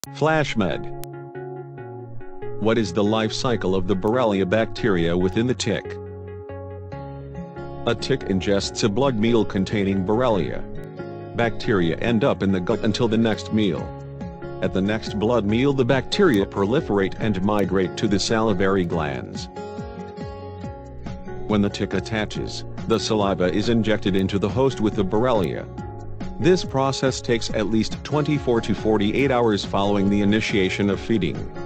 FlashMed. What is the life cycle of the Borrelia bacteria within the tick? A tick ingests a blood meal containing Borrelia. Bacteria end up in the gut until the next meal. At the next blood meal, the bacteria proliferate and migrate to the salivary glands. When the tick attaches, the saliva is injected into the host with the Borrelia. This process takes at least 24 to 48 hours following the initiation of feeding.